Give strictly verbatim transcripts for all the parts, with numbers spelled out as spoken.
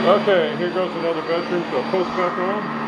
Okay, here goes another bedroom, so post back on.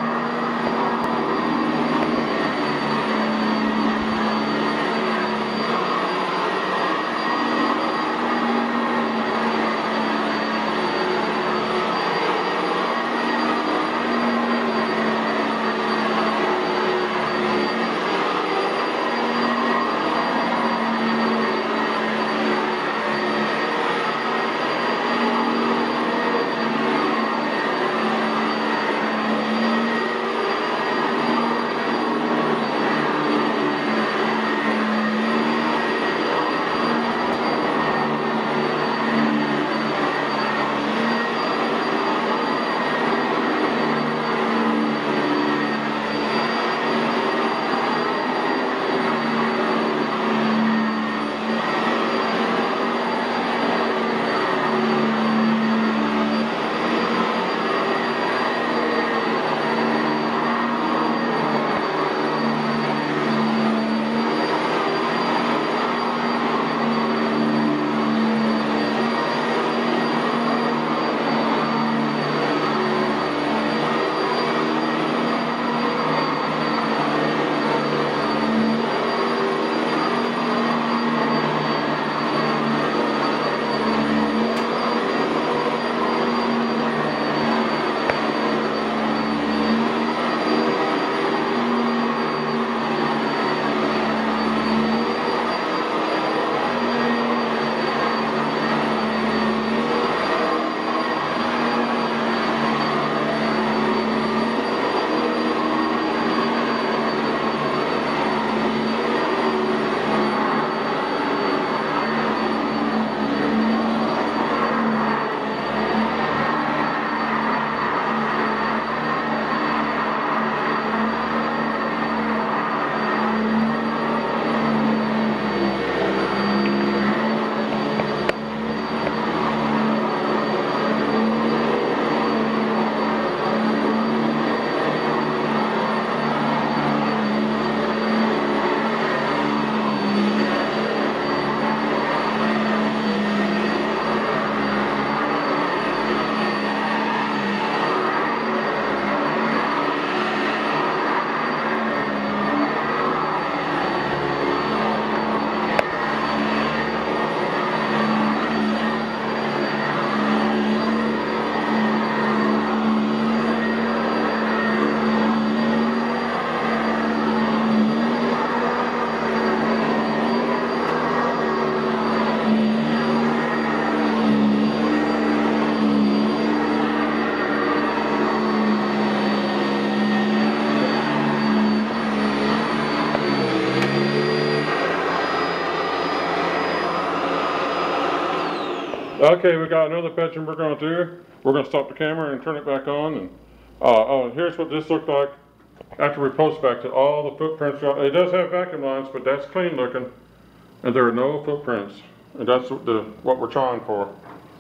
Okay, we got another bedroom we're going to do. We're going to stop the camera and turn it back on. And uh, oh, and here's what this looked like after we post back to all the footprints. It does have vacuum lines, but that's clean looking, and there are no footprints. And that's the what we're trying for.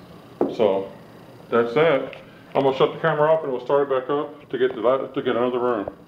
So that's that. I'm going to shut the camera off and we'll start it back up to get to, to get another room.